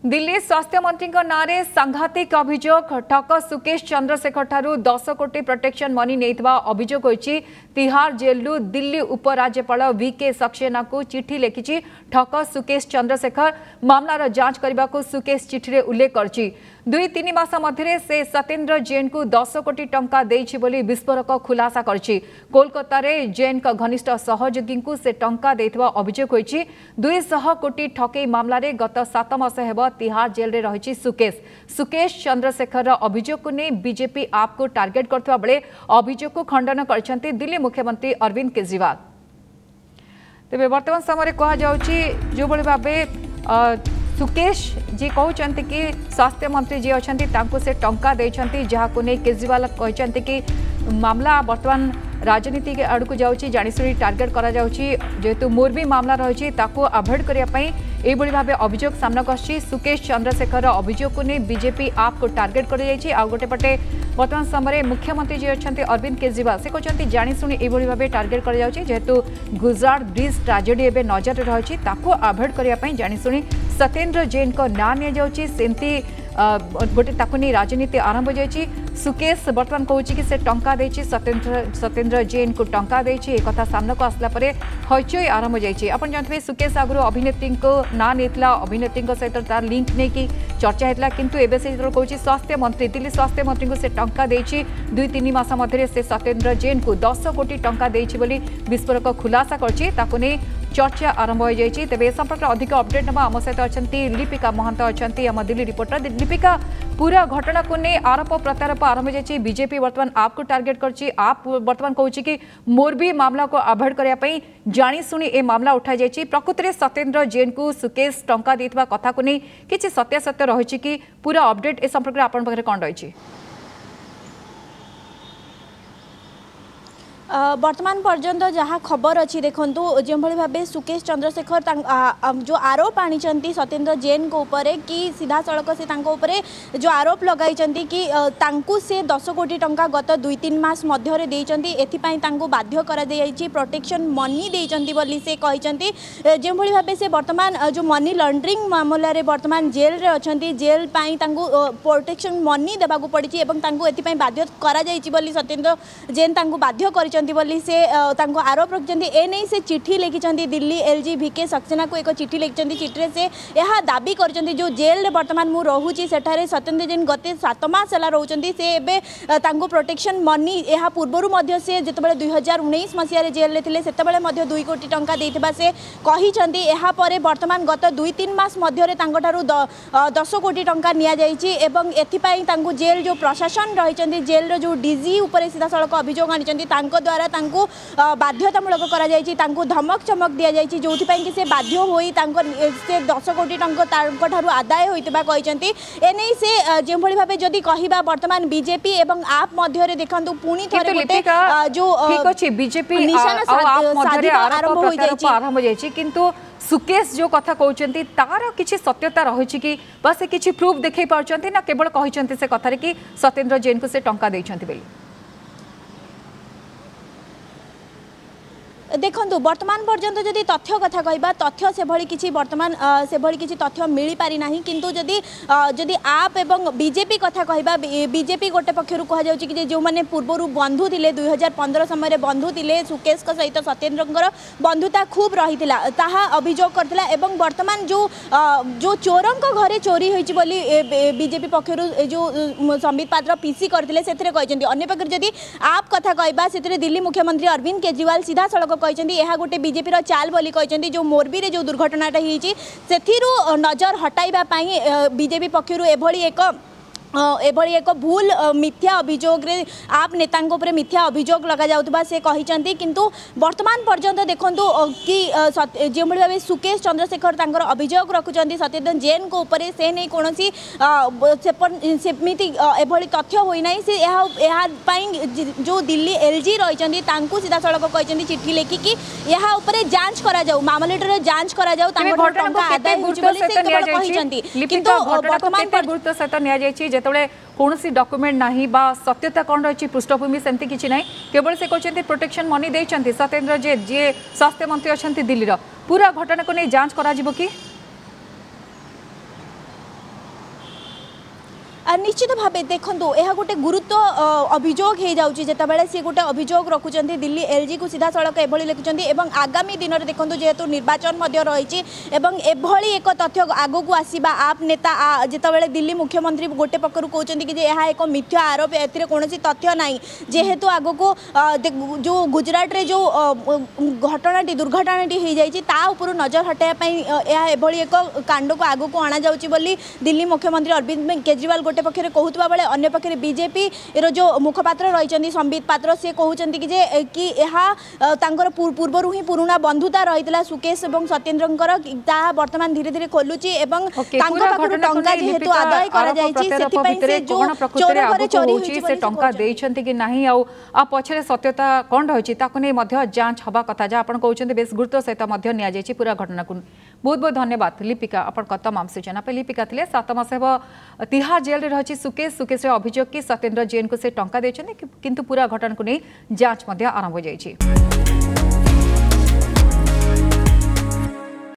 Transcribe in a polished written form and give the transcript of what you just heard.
दिल्ली स्वास्थ्य मंत्री नारे सांघातिक अभियोग ठक सुकेश चंद्रशेखर ठारू 10 कोटी प्रोटेक्शन मनी नहीं अभियोग होईछि। तिहार जेलु दिल्ली उपराज्यपाल वीके सक्सेना को चिठी लिखिछि। ठक सुकेश चंद्रशेखर मामलार जांच करने को सुकेश चिठी रे उल्लेख करछि। 2-3 मास मध्य से सत्येंद्र जैन को 10 कोटी टंका देइछि बोली विस्फोरक खुलासा करछि। कोलकाता रे जैन का घनिष्ठ सहयोगी को से टंका देथिबा अभियोग होईछि। 200 कोटी ठकई मामला रे गत 7 मास हेबा तिहार जेल रे रहिछि सुकेश चंद्रशेखर अभियोग को नहीं बीजेपी आप को टार्गेट करथबा बेले अभियोग को खंडन करछन्ती दिल्ली मुख्यमंत्री अरविंद केजरीवाल। तेबे वर्तमान समय कहा जाउछि जो बळे भाबे सुकेश जी कहते कि स्वास्थ्य मंत्री जी अच्छा तांको से टंका देछन्ती जहाको नहीं केजरीवाल कहते कि मामला वर्तमान राजनीति के आड़ को जाउछि जानिसुनी टार्गेट करा जाउछि। जेहेतु मोरबी मामला रही अभॉइड करने भाव अभियोग सामना कर सुकेश चंद्रशेखर अभियोग को नहीं बीजेपी आप को टार्गेट कर गोटे पटे वर्तमान समय मुख्यमंत्री जी अच्छा अरविंद केजरीवाल से कहते जानिशुनी भाव टार्गेट कर जेहेतु गुजरात ब्रिज ट्राजेडी एवं नजर रही अभॉइड करने जानिशुनी सत्येंद्र जैन को ना नि गोटे नहीं राजनीति आरंभ हो। सुकेश बर्तमान कहूँ कि से टंका देछि सत्येंद्र जैन को टंका देछि एक कथा सामना को आसला परे हईचई आरंभ हो जाइए। आप जानते सुकेश आगु अभिनेत्री को ना नहीं अभिनेत्री सहित तार लिंक नहीं कि चर्चा होता किंतु एबे से कहूँ स्वास्थ्य मंत्री दिल्ली स्वास्थ्य मंत्री को से टंका देछि। 2-3 मास मध्य से सत्येंद्र जैन को 10 कोटी टंका देछि बोली विस्फोरक खुलासा करछि चर्चा आरंभ हो जाइए। तेज ए संपर्क अधिक अपडेट ना आम सहित अच्छा लिपिका महंत अच्छा आम दिल्ली रिपोर्टर लिपिका पूरा घटना को नहीं आरोप प्रत्यारोप आरंभ हो बीजेपी वर्तमान आप को टार्गेट करछि। आप वर्तमान कहूँ कि मोरबी मामला को अभॉइड करने जानीशुनी ए मामला उठा जाइए। प्रकृति में सत्येंद्र जैन को सुकेश टंका देथिबा कथा को नहीं किछि सत्यासत्य रही कि पूरा अपडेट ए संपर्क में आपन पाखरे कौन रही? वर्तमान पर्यंत जहाँ खबर अच्छी देखु जो भाव सुकेश चंद्रशेखर जो आरोप आनी सत्येंद्र जैन को ऊपर कि सीधा सड़क से जो आरोप लगाई कि से 10 कोटी टंका गत 2-3 मास मध्य एथिपाई बाध्य कर प्रोटेक्शन मनी देइचंती बोली से कहते जो भाव से वर्तमान जो मनी लॉन्ड्रिंग मामला रे वर्तमान जेल रे अछंती जेल पाई प्रोटेक्शन मनी देवाक पड़ी एथिपाई बाध्य करा जाइछि बोली सत्येंद्र जैन बाध्य कर बोली से आरोप रखिंट एने से चिठी लिखिं दिल्ली एलजी वीके सक्सेना को एक चिठी लिखिं चिठी से यह दाबी कर जो जेल बर्तमान मु रोची सेठारे सत्येंद्र जैन गते 7 मास है रोचंती से एबे प्रोटेक्शन मनी यह पूर्वर से जितेबाला 2019 मसीह जेल में थे से 2 कोटी टंका देथिबा से कहिसंती यह परे वर्तमान गत 2-3 मास मध्य 10 कोटी टंका निया जाइछि एवं एथिपाई जेल जो प्रशासन रही जेल जो डीजी उपर सीधा सड़क अभियोग आनी द्वारा बाध्यतामूलक करा धमक चमक दि जाइए जो कि से बाध्य होई से 10 कोटी टंका आदाय होता कहते एने से जो भाव जदि कहवा वर्तमान बीजेपी एवं आप मध्य देखु पुणी थे जो बीजेपी आरंभ हो जाइए किंतु सुकेश जो कथा कहते तार किसी सत्यता रही कि बस किसी प्रूफ देखई पार्टी ना केवल कहते से कथार कि सत्येंद्र जैन को से टंका देइछंती बोली? देखु वर्तमान पर्यंत जदि तथ्य कथा कहबा तथ्य से भली किछि वर्तमान से भली किछि तथ्य मिली पारि नाही किंतु जदि आप एवं बीजेपी कथा कहबा बीजेपी गोटे पक्षरु कहा जाउछि कि जो माने पूर्वरु बंधु थिले 2015 समय रे बंधु थिले सुकेश का सहित सत्येंद्रकर बंधुता खूब रहितिला ताहा अभियोग करथिला एवं वर्तमान जो चोरंक घरे चोरी होइछि बोली बीजेपी पक्षरु जो संबित पात्र पीसी करथिले सेथरे कहचंती। अन्य पक्ष जदि आप कथा कहबा सेथरे दिल्ली मुख्यमंत्री अरविंद केजरीवाल सीधा सड़क कहते यह गोटे बीजेपी चाल बोली कहते जो मोरबी रे जो दुर्घटनाटा होती से नजर हटाइबा बीजेपी पक्षरु एभली एक भूल मिथ्या अभियोग रे आप नेता मिथ्या अभियोग लगा जाउतबा से कहिसंती किंतु वर्तमान पर्यंत देखंतु कि जो भाव सुकेश चंद्रशेखर तांकर अभियोग रखुचंती सत्येंद्र जैन को ऊपर से नहीं कोनोसी सेमिति एभली तथ्य होई नाही से जो दिल्ली एलजी रहिचंती तांकु सीधा सड़क कहचंती चिट्ठी लेखिकी यह ऊपर जांच करा जाऊ मामलेटर जांच करा जाऊ तांकर टंका आदाय होची बोली से केवल कहिसंती किंतु वर्तमान गुरुत्व सहित निया जायछि जेतबेले कौनसी डॉक्यूमेंट नाही बा सत्यता कौन रही पृष्ठभूमि सेमती किसी ना केवल से कहते प्रोटेक्शन मनी देइचंती सत्येंद्र जैन जी स्वास्थ्य मंत्री अच्छा दिल्ली पूरा घटना को नहीं जांच करा जिवो कि निश्चित भाव देखो यह गोटे गुरुत्व अभियोग हो जाऊँगी जितेबाला सी गोटे अभियोग रखुच्च दिल्ली एलजी को सीधा सड़क एभली लिखुच्च आगामी दिन में देखो जेहेतु निर्वाचन रही एभली एक तथ्य आग को आसवा आप नेता जितेबाला दिल्ली मुख्यमंत्री गोटे पक्षर कहते कि यह एक मिथ्या आरोप ए कौन तथ्य ना जेहेतु आग को जो गुजरात रे जो घटनाटी दुर्घटनाटी हो जाए नजर हटाइवाई एक कांड को आग को अणा जाऊँगी दिल्ली मुख्यमंत्री अरविंद केजरीवाल गोटे पक्षे कहूबा बेले अन्य पक्षे बीजेपी रो जो मुखपात्र रही संबित पात्र सी कहते कि पूर्वर ही पुराना बंधुता रही सुकेश और सत्येंद्र बर्तमान धीरे धीरे खोलुची टंका जेहेतु आदाय पछरे सत्यता कौन रही जांच हवा कथा जहाँ आप कहते बेस गुरुत्व सहित पूरा घटना को बहुत बहुत धन्यवाद लिपिका आप तमाम सूचना पे लिपिका थे 7 मास तिहार जेल रे रही सुकेश अभियोग कि सत्येंद्र जैन को से टंका देते किंतु पूरा घटना को नहीं जांच आरंभ हो जाइए।